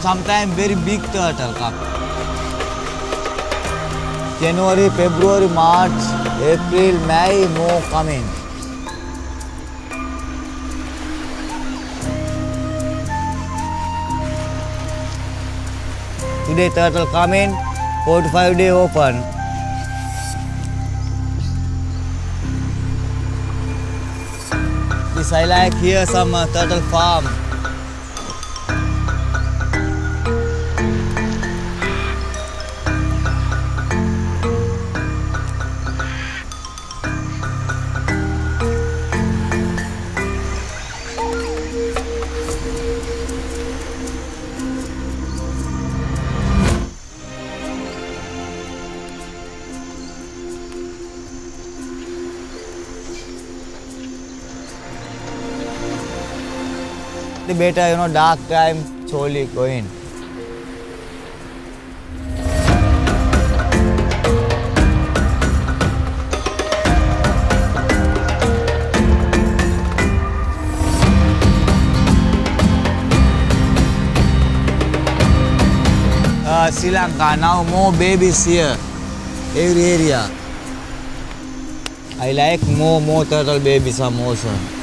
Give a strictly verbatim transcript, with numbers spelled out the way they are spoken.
sometimes very big turtle come. January, February, March, April, May, more coming. Today turtle coming, four to five day open. This I like here some uh, turtle farm. The better, you know, dark time slowly going. Uh, Sri Lanka, now more babies here, every area. I like more, more turtle babies are more so.